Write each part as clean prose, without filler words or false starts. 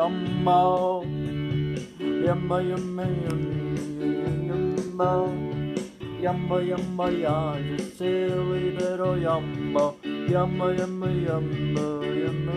yumbo, yumbo, yumbo, yumbo, yumbo, yumbo, you're just silly little yumbo, yumbo, yumbo, yumbo, yumbo,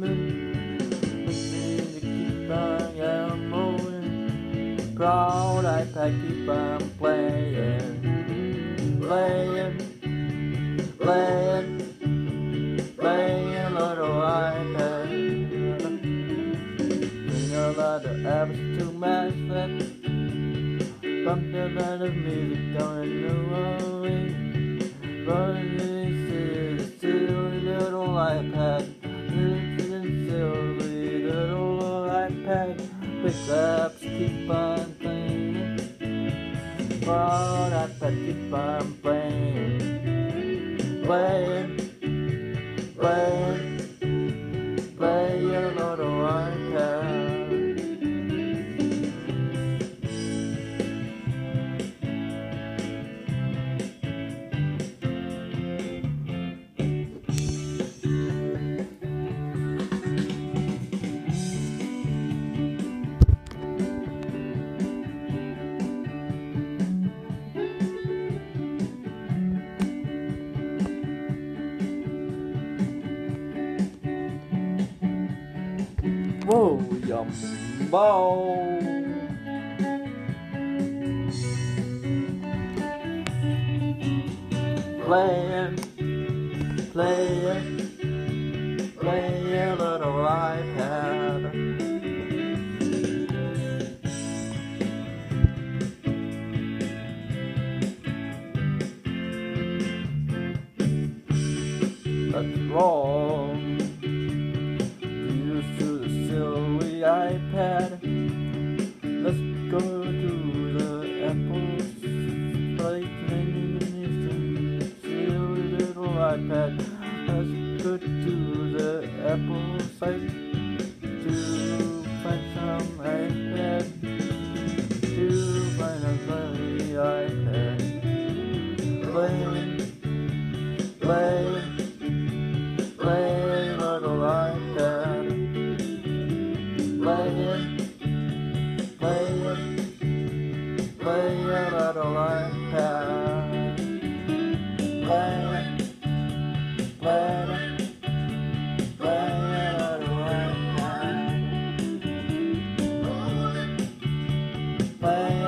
keep on moving, proud iPad, keep on playing, playing, playing, playing little iPad. Bring a lot of apps to match that. Bump a lot of music down a new way. Running this silly little iPad. This silly little iPad. Big apps keep on playing. Proud iPad keep on playing. Playing, playing, playing a little iPad. Whoa, yumbo. Playing, playing, playing a little iPad. That's wrong. Used to the silly iPad. Let's go to the Apple site and silly little iPad. Let's go to the Apple site to find some iPad. To find a silly iPad. Playing, playing, playing little iPad. Playing, playing, playing a little iPad. Playing, playing, playing a little iPad. Playing.